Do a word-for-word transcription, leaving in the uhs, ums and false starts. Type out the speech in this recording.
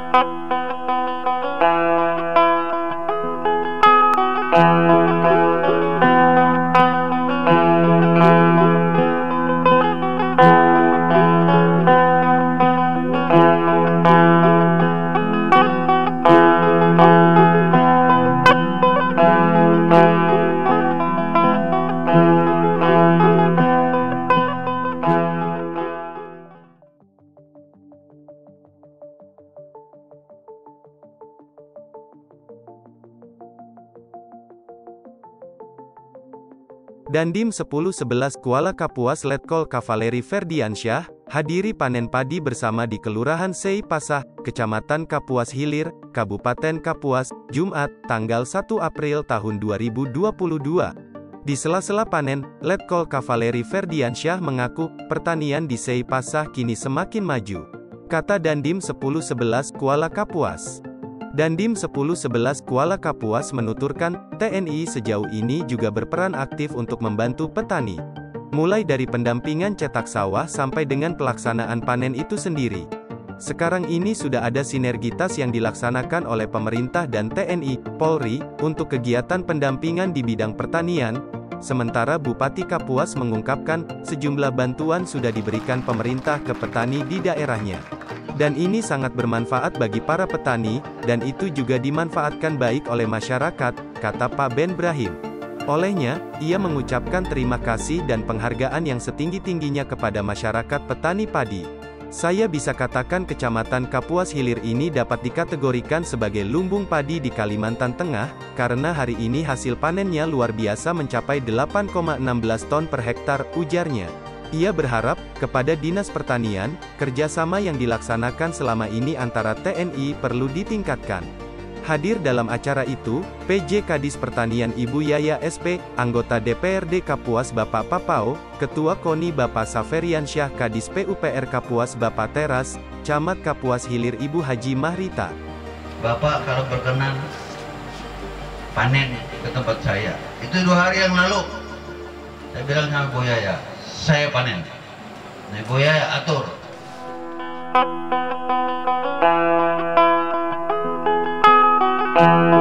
Dandim sepuluh sebelas Kuala Kapuas Letkol Kavaleri Ferdiansyah, hadiri panen padi bersama di Kelurahan Sei Pasah, Kecamatan Kapuas Hilir, Kabupaten Kapuas, Jumat, tanggal satu April tahun dua ribu dua puluh dua. Di sela-sela panen, Letkol Kavaleri Ferdiansyah mengaku, pertanian di Sei Pasah kini semakin maju. Kata Dandim sepuluh sebelas Kuala Kapuas. Dandim sepuluh sebelas Kuala Kapuas menuturkan, T N I sejauh ini juga berperan aktif untuk membantu petani. Mulai dari pendampingan cetak sawah sampai dengan pelaksanaan panen itu sendiri. Sekarang ini sudah ada sinergitas yang dilaksanakan oleh pemerintah dan T N I, Polri, untuk kegiatan pendampingan di bidang pertanian. Sementara Bupati Kapuas mengungkapkan, sejumlah bantuan sudah diberikan pemerintah ke petani di daerahnya. Dan ini sangat bermanfaat bagi para petani, dan itu juga dimanfaatkan baik oleh masyarakat, kata Pak Ben Brahim. Olehnya, ia mengucapkan terima kasih dan penghargaan yang setinggi-tingginya kepada masyarakat petani padi. Saya bisa katakan Kecamatan Kapuas Hilir ini dapat dikategorikan sebagai lumbung padi di Kalimantan Tengah, karena hari ini hasil panennya luar biasa mencapai delapan koma satu enam ton per hektar, ujarnya. Ia berharap, kepada Dinas Pertanian, kerjasama yang dilaksanakan selama ini antara T N I perlu ditingkatkan. Hadir dalam acara itu, P J Kadis Pertanian Ibu Yaya S P, anggota D P R D Kapuas Bapak Papao, Ketua KONI Bapak Saferiansyah, Kadis P U P R Kapuas Bapak Teras, Camat Kapuas Hilir Ibu Haji Mahrita. Bapak kalau berkenan panen ke tempat saya, itu dua hari yang lalu, saya bilang sama Bu Yaya, saya panen. Nah, Bu Yaya atur. Thank you.